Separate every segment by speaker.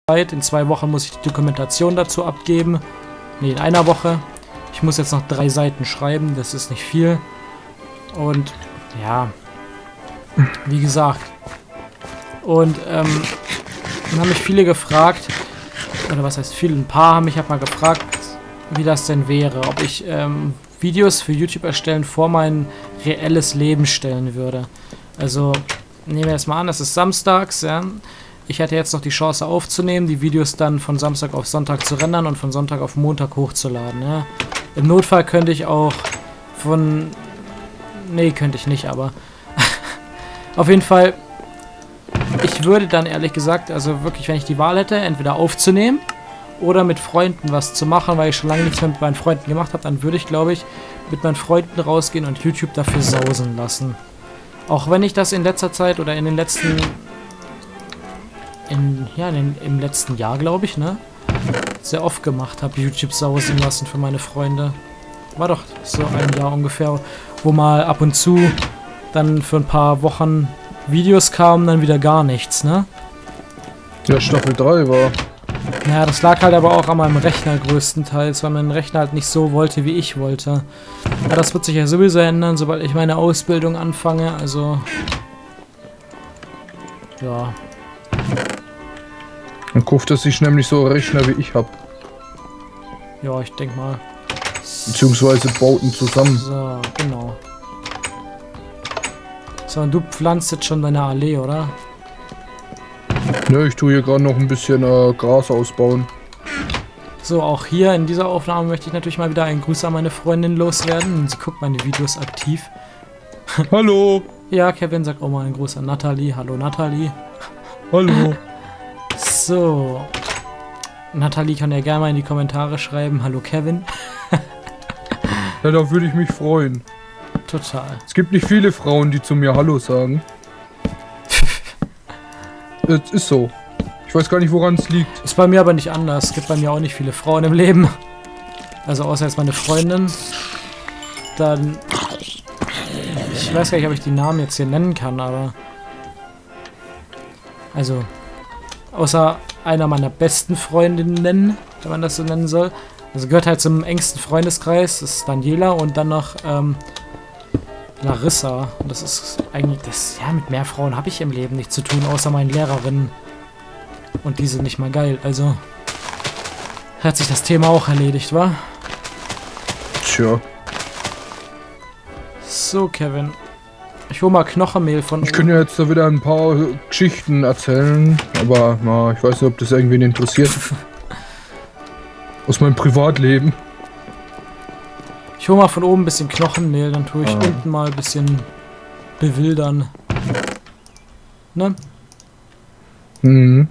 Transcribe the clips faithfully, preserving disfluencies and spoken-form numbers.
Speaker 1: Zeit. In zwei Wochen muss ich die Dokumentation dazu abgeben. Ne, in einer Woche. Ich muss jetzt noch drei Seiten schreiben, das ist nicht viel. Und ja, wie gesagt. Und ähm, dann haben mich viele gefragt, oder was heißt viele, ein paar haben mich halt mal gefragt, wie das denn wäre, ob ich ähm, Videos für YouTube erstellen vor mein reelles Leben stellen würde. Also nehmen wir das mal an, das ist samstags, ja. Ich hätte jetzt noch die Chance aufzunehmen, die Videos dann von Samstag auf Sonntag zu rendern und von Sonntag auf Montag hochzuladen, ja. Im Notfall könnte ich auch von... Nee, könnte ich nicht, aber... Auf jeden Fall, ich würde dann ehrlich gesagt, also wirklich, wenn ich die Wahl hätte, entweder aufzunehmen oder mit Freunden was zu machen, weil ich schon lange nichts mehr mit meinen Freunden gemacht habe, dann würde ich, glaube ich, mit meinen Freunden rausgehen und YouTube dafür sausen lassen. Auch wenn ich das in letzter Zeit oder in den letzten... In, ja, in den, im letzten Jahr, glaube ich, ne? Sehr oft gemacht habe, YouTube sausen lassen für meine Freunde. War doch so ein Jahr ungefähr, wo mal ab und zu dann für ein paar Wochen Videos kamen, dann wieder gar nichts, ne?
Speaker 2: Ja, Staffel drei war.
Speaker 1: Naja, das lag halt aber auch an meinem Rechner größtenteils, weil mein Rechner halt nicht so wollte, wie ich wollte. Aber das wird sich ja sowieso ändern, sobald ich meine Ausbildung anfange, also... Ja...
Speaker 2: Dann kauft er sich nämlich so einen Rechner wie ich hab.
Speaker 1: Ja, ich denke mal.
Speaker 2: Beziehungsweise baut ihn zusammen.
Speaker 1: So, genau. So, und du pflanzt jetzt schon deine Allee, oder?
Speaker 2: Ne, ich tue hier gerade noch ein bisschen äh, Gras ausbauen.
Speaker 1: So, auch hier in dieser Aufnahme möchte ich natürlich mal wieder einen Gruß an meine Freundin loswerden. Sie guckt meine Videos aktiv.
Speaker 2: Hallo!
Speaker 1: Ja, Kevin sagt auch mal einen Gruß an Nathalie. Hallo, Nathalie.
Speaker 2: Hallo!
Speaker 1: So. Nathalie kann ja gerne mal in die Kommentare schreiben. Hallo Kevin.
Speaker 2: Ja, da würde ich mich freuen.
Speaker 1: Total.
Speaker 2: Es gibt nicht viele Frauen, die zu mir Hallo sagen. Es ist so. Ich weiß gar nicht, woran es liegt.
Speaker 1: Ist bei mir aber nicht anders. Es gibt bei mir auch nicht viele Frauen im Leben. Also außer jetzt meine Freundin. Dann... Ich weiß gar nicht, ob ich die Namen jetzt hier nennen kann, aber... Also... Außer einer meiner besten Freundinnen, wenn man das so nennen soll. Also gehört halt zum engsten Freundeskreis. Das ist Daniela und dann noch ähm, Larissa. Und das ist eigentlich, das, ja, mit mehr Frauen habe ich im Leben nichts zu tun, außer meinen Lehrerinnen. Und die sind nicht mal geil. Also hat sich das Thema auch erledigt, wa?
Speaker 2: Tja.
Speaker 1: So, Kevin. Ich hole mal Knochenmehl von...
Speaker 2: Ich könnte ja jetzt da wieder ein paar Geschichten erzählen, aber na, ich weiß nicht, ob das irgendwen interessiert. Aus meinem Privatleben.
Speaker 1: Ich hole mal von oben ein bisschen Knochenmehl, dann tue ich
Speaker 2: ah.
Speaker 1: unten mal ein bisschen bewildern. Ne?
Speaker 2: Mhm.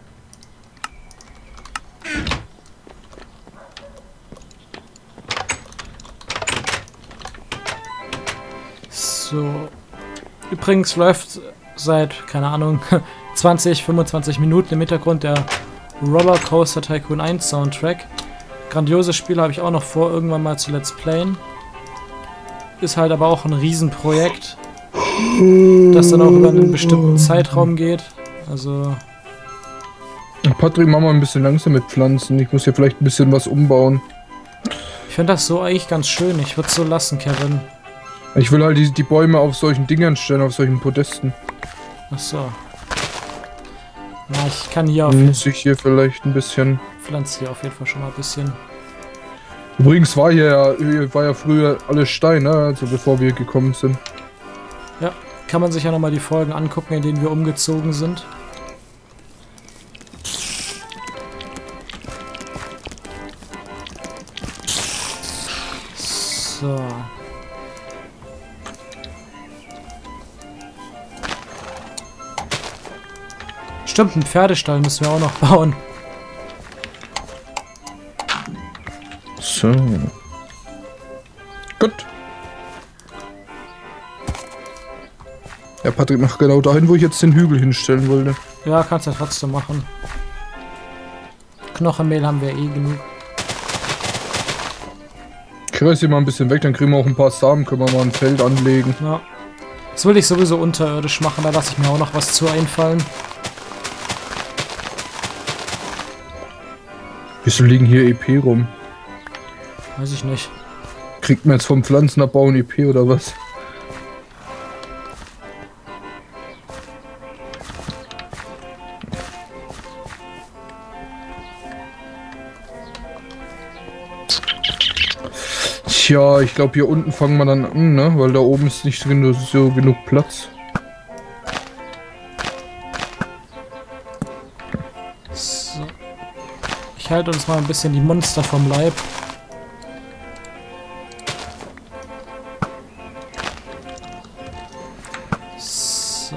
Speaker 1: So... Übrigens läuft seit, keine Ahnung, zwanzig, fünfundzwanzig Minuten im Hintergrund der Rollercoaster Tycoon eins Soundtrack. Grandioses Spiel, habe ich auch noch vor, irgendwann mal zu Let's Playen. Ist halt aber auch ein Riesenprojekt, das dann auch über einen bestimmten Zeitraum geht. Also...
Speaker 2: Patrick, mach mal ein bisschen langsam mit Pflanzen. Ich muss hier vielleicht ein bisschen was umbauen.
Speaker 1: Ich finde das so eigentlich ganz schön. Ich würde es so lassen, Kevin.
Speaker 2: Ich will halt die, die Bäume auf solchen Dingern stellen, auf solchen Podesten.
Speaker 1: Ach so. Na, ich kann hier auf jeden
Speaker 2: Muss ich hier vielleicht ein bisschen...
Speaker 1: Pflanze hier auf jeden Fall schon mal ein bisschen.
Speaker 2: Übrigens war hier ja, hier war ja früher alles Stein, ne? Also bevor wir gekommen sind.
Speaker 1: Ja, kann man sich ja nochmal die Folgen angucken, in denen wir umgezogen sind. So. Stimmt, einen Pferdestall müssen wir auch noch bauen.
Speaker 2: So. Gut. Ja, Patrick, mach genau dahin, wo ich jetzt den Hügel hinstellen wollte.
Speaker 1: Ja, kannst du ja trotzdem machen. Knochenmehl haben wir eh genug.
Speaker 2: Ich reiß hier mal ein bisschen weg, dann kriegen wir auch ein paar Samen, können wir mal ein Feld anlegen.
Speaker 1: Ja. Das will ich sowieso unterirdisch machen, da lasse ich mir auch noch was zu einfallen.
Speaker 2: Wieso liegen hier E P rum?
Speaker 1: Weiß ich nicht.
Speaker 2: Kriegt man jetzt vom Pflanzenabbau ein E P oder was? Tja, ich glaube hier unten fangen wir dann an, ne? Weil da oben ist nicht so, so genug Platz.
Speaker 1: So. Ich halte uns mal ein bisschen die Monster vom Leib. So.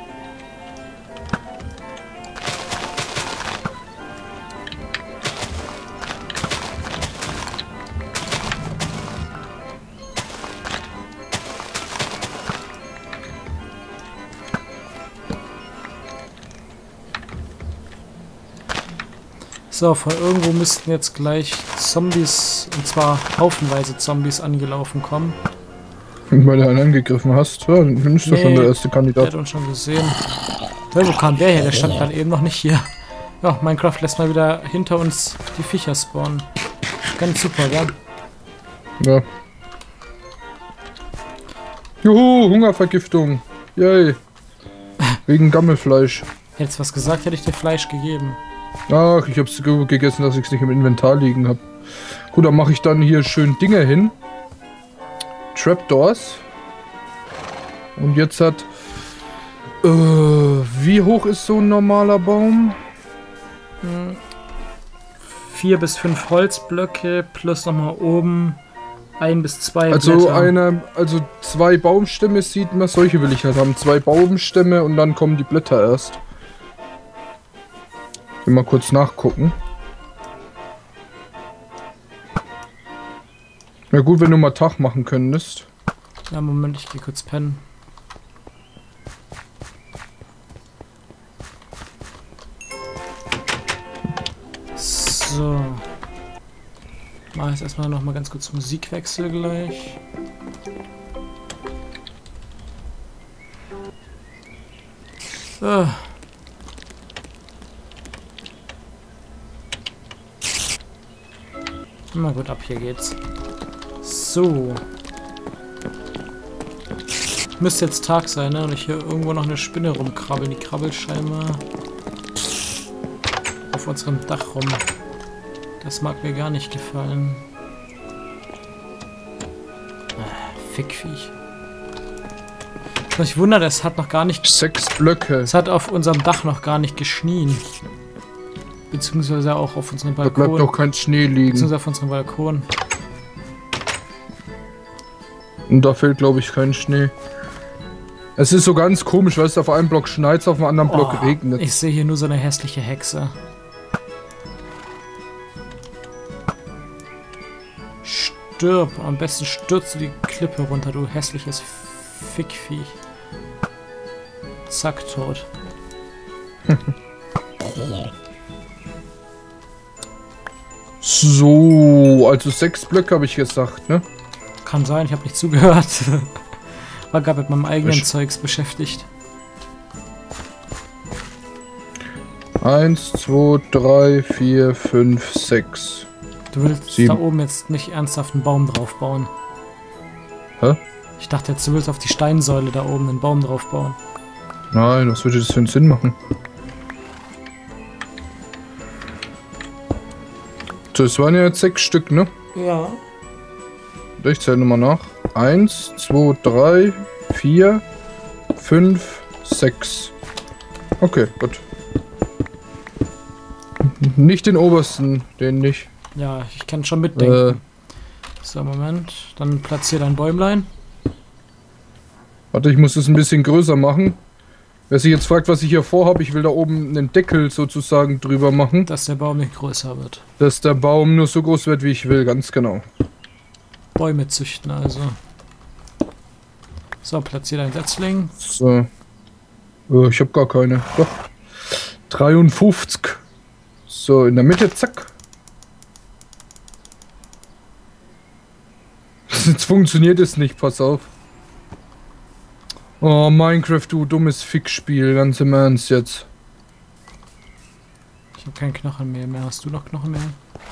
Speaker 1: So, von irgendwo müssten jetzt gleich Zombies, und zwar haufenweise Zombies angelaufen kommen.
Speaker 2: Weil du einen angegriffen hast, ja, dann bin ich doch
Speaker 1: Nee,
Speaker 2: schon der erste
Speaker 1: Der
Speaker 2: Kandidat.
Speaker 1: hat uns schon gesehen. Ja, wo kam der her? Der stand dann eben noch nicht hier. Ja, Minecraft lässt mal wieder hinter uns die Viecher spawnen. Ganz super, ja.
Speaker 2: Ja. Juhu, Hungervergiftung. Yay. Wegen Gammelfleisch.
Speaker 1: Hättest was gesagt, hätte ich dir Fleisch gegeben.
Speaker 2: Ach, ich hab's so gegessen, dass ich es nicht im Inventar liegen habe. Gut, dann mache ich dann hier schön Dinge hin. Trapdoors. Und jetzt hat... Äh, wie hoch ist so ein normaler Baum?
Speaker 1: Hm. Vier bis fünf Holzblöcke plus nochmal oben ein bis zwei
Speaker 2: Also
Speaker 1: Blätter.
Speaker 2: eine, also zwei Baumstämme sieht man, solche will ich halt haben. Zwei Baumstämme und dann kommen die Blätter erst. Ich will mal kurz nachgucken. Ja gut, wenn du mal Tag machen könntest.
Speaker 1: Ja, Moment, ich gehe kurz pennen. So. Mach jetzt erstmal noch mal ganz kurz Musikwechsel gleich. So. Na gut, ab hier geht's. So. Müsste jetzt Tag sein, ne? Und ich hier irgendwo noch eine Spinne rumkrabbeln. Die krabbelt scheinbar auf unserem Dach rum. Das mag mir gar nicht gefallen. Ah, Fickviech. Ich wundere, es hat noch gar nicht...
Speaker 2: Sechs Blöcke.
Speaker 1: Es hat auf unserem Dach noch gar nicht geschnien. Beziehungsweise auch auf unserem
Speaker 2: Da
Speaker 1: Balkon.
Speaker 2: bleibt noch kein Schnee liegen.
Speaker 1: Beziehungsweise auf unserem Balkon.
Speaker 2: Und da fehlt, glaube ich, kein Schnee. Es ist so ganz komisch, weißt du, auf einem Block schneit es, auf dem anderen Block
Speaker 1: Oh,
Speaker 2: regnet.
Speaker 1: ich sehe hier nur so eine hässliche Hexe. Stirb. Am besten stürzt du die Klippe runter, du hässliches Fickviech. Zack, tot.
Speaker 2: So, also sechs Blöcke habe ich gesagt, ne?
Speaker 1: Kann sein, ich habe nicht zugehört. War gerade mit meinem eigenen
Speaker 2: Ich-
Speaker 1: Zeugs beschäftigt.
Speaker 2: Eins, zwei, drei, vier, fünf, sechs.
Speaker 1: Du willst
Speaker 2: Sieben.
Speaker 1: da oben jetzt nicht ernsthaft einen Baum drauf bauen.
Speaker 2: Hä?
Speaker 1: Ich dachte jetzt, du willst auf die Steinsäule da oben einen Baum drauf bauen.
Speaker 2: Nein, was würde das für einen Sinn machen? So, es waren ja jetzt sechs Stück, ne?
Speaker 1: Ja.
Speaker 2: Ich zähle nochmal nach. Eins, zwei, drei, vier, fünf, sechs. Okay, gut. Nicht den obersten, den nicht.
Speaker 1: Ja, ich kann schon mitdenken.
Speaker 2: Äh,
Speaker 1: So, Moment. Dann platziere dein Bäumlein.
Speaker 2: warte, ich muss das ein bisschen größer machen. Wer sich jetzt fragt, was ich hier vorhabe, ich will da oben einen Deckel sozusagen drüber machen,
Speaker 1: Dass der Baum nicht größer wird.
Speaker 2: dass der Baum nur so groß wird, wie ich will, ganz genau.
Speaker 1: Bäume züchten also. So, platziere dein Setzling.
Speaker 2: So. Oh, ich habe gar keine. Doch. dreiundfünfzig. So, in der Mitte, zack. Jetzt funktioniert es nicht, pass auf. Oh, Minecraft, du dummes Fickspiel, ganz im Ernst jetzt.
Speaker 1: Ich habe kein Knochenmehl mehr. Hast du noch Knochenmehl?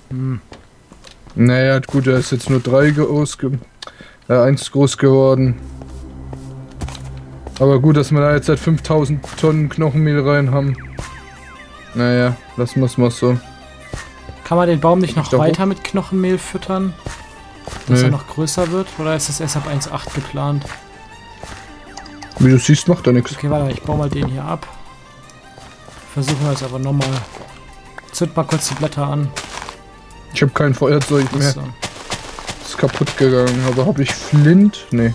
Speaker 1: Hm.
Speaker 2: Naja, gut, er ist jetzt nur drei groß ge äh, eins groß geworden. Aber gut, dass wir da jetzt seit fünftausend Tonnen Knochenmehl rein haben. Naja, lassen wir es mal so.
Speaker 1: Kann man den Baum nicht noch
Speaker 2: da
Speaker 1: weiter mit Knochenmehl füttern? Dass
Speaker 2: Nee.
Speaker 1: er noch größer wird? Oder ist das erst ab eins Komma acht geplant?
Speaker 2: Wie du siehst, macht er nichts.
Speaker 1: Okay, warte, ich baue mal den hier ab. Versuchen wir es aber nochmal. Zünd mal kurz die Blätter an.
Speaker 2: Ich habe kein Feuerzeug mehr.
Speaker 1: So.
Speaker 2: Ist kaputt gegangen. Aber habe ich Flint? Nee.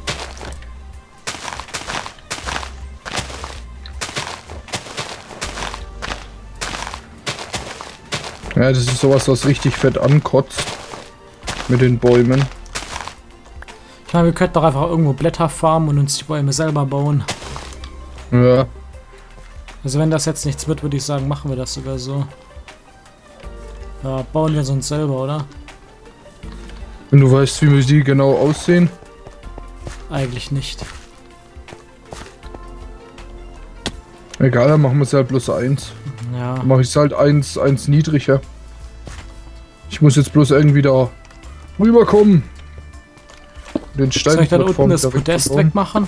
Speaker 2: Ja, das ist sowas, was richtig fett ankotzt. Mit den Bäumen.
Speaker 1: Ich meine, wir könnten doch einfach irgendwo Blätter farmen und uns die Bäume selber bauen.
Speaker 2: Ja.
Speaker 1: Also wenn das jetzt nichts wird, würde ich sagen, machen wir das sogar so. Ja, bauen wir es uns selber, oder?
Speaker 2: Wenn du weißt, wie wir die genau aussehen.
Speaker 1: Eigentlich nicht.
Speaker 2: Egal, dann machen wir es halt bloß eins.
Speaker 1: Ja.
Speaker 2: Dann mache ich es halt eins, eins niedriger. Ich muss jetzt bloß irgendwie da rüberkommen. Den Stein.
Speaker 1: Soll ich dann unten das Podest wegmachen?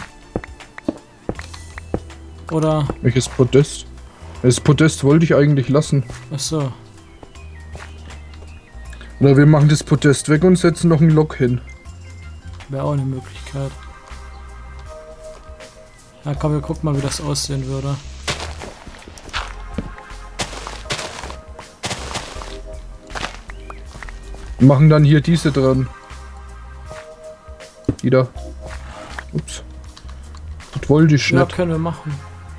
Speaker 1: Oder?
Speaker 2: Welches Podest? Das Podest wollte ich eigentlich lassen.
Speaker 1: Achso.
Speaker 2: Oder wir machen das Podest weg und setzen noch einen Lok hin.
Speaker 1: Wäre auch eine Möglichkeit. Ja, komm, wir gucken mal, wie das aussehen würde.
Speaker 2: Wir machen dann hier diese dran. Die da. Ups. Das wollte ich
Speaker 1: Ja,
Speaker 2: nicht.
Speaker 1: können wir machen.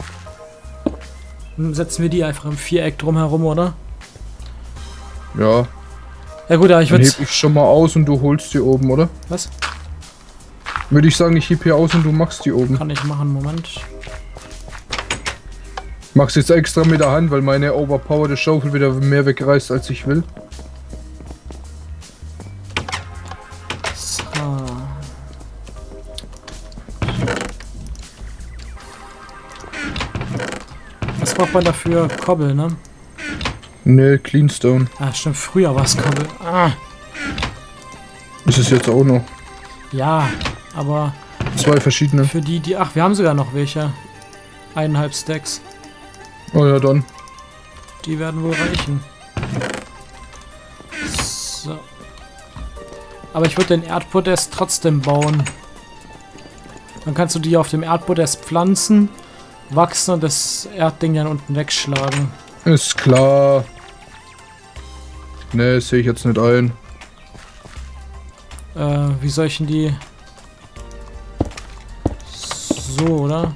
Speaker 1: Dann setzen wir die einfach im Viereck drumherum, oder?
Speaker 2: Ja.
Speaker 1: Ja gut, aber ich
Speaker 2: Dann
Speaker 1: würde...
Speaker 2: heb ich schon mal aus und du holst die oben, oder?
Speaker 1: Was?
Speaker 2: Würde ich sagen, ich heb hier aus und du machst die oben.
Speaker 1: Kann ich machen, Moment.
Speaker 2: Mach's jetzt extra mit der Hand, weil meine overpowerte Schaufel wieder mehr wegreißt, als ich will.
Speaker 1: So. Was braucht man dafür? Kobbel, ne?
Speaker 2: Ne, Cleanstone.
Speaker 1: Ah, stimmt, früher war es Kobbel. Ah,
Speaker 2: Ist es jetzt auch noch.
Speaker 1: ja, aber
Speaker 2: Zwei verschiedene.
Speaker 1: für die, die... Ach, wir haben sogar noch welche. Eineinhalb Stacks.
Speaker 2: Oh ja, dann.
Speaker 1: Die werden wohl reichen. So. Aber ich würde den Erdpodest trotzdem bauen. Dann kannst du die auf dem Erdpodest pflanzen, wachsen und das Erdding dann unten wegschlagen.
Speaker 2: Ist klar. Ne, sehe ich jetzt nicht ein.
Speaker 1: Äh, wie soll ich denn die... So, oder?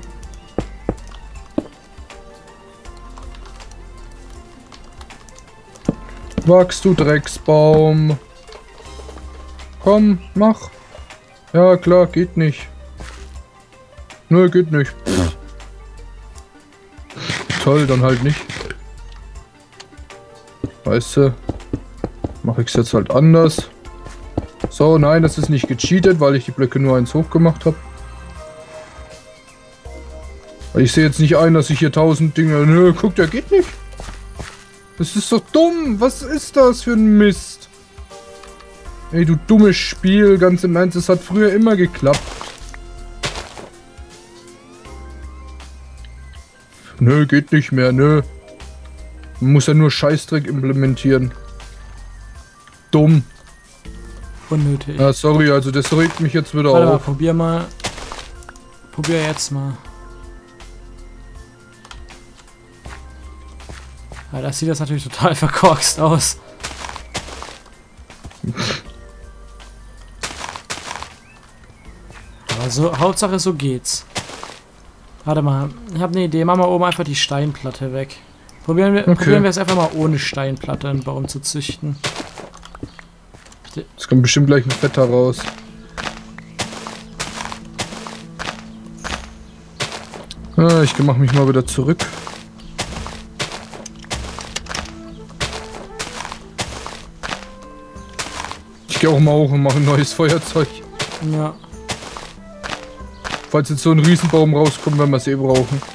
Speaker 2: Wachst du Drecksbaum. Komm, mach. Ja, klar, geht nicht. Nö, geht nicht. Pff. Toll, dann halt nicht. Weißt du, mache ich es jetzt halt anders. So, nein, das ist nicht gecheatet, weil ich die Blöcke nur eins hoch gemacht habe. Ich sehe jetzt nicht ein, dass ich hier tausend Dinge... Nö, guck, der geht nicht. Das ist doch dumm. Was ist das für ein Mist? Ey, du dummes Spiel. Ganz im Ernst, es hat früher immer geklappt. Nö, geht nicht mehr, nö. Man muss ja nur Scheißdreck implementieren. Dumm.
Speaker 1: Unnötig.
Speaker 2: Ja, sorry, also das regt mich jetzt wieder
Speaker 1: Warte mal,
Speaker 2: auf.
Speaker 1: probier mal. Probier jetzt mal. Ja, das sieht das natürlich total verkorkst aus. Aber so, Hauptsache so geht's. Warte mal, ich habe eine Idee. Machen wir oben einfach die Steinplatte weg. Probieren wir,
Speaker 2: Okay.
Speaker 1: probieren wir es einfach mal ohne Steinplatte einen Baum zu züchten.
Speaker 2: Es kommt bestimmt gleich ein Fetter raus. Ah, ich mach mich mal wieder zurück. Ich gehe auch mal hoch und mache ein neues Feuerzeug.
Speaker 1: Ja.
Speaker 2: Falls jetzt so ein Riesenbaum rauskommt, wenn wir es eh brauchen.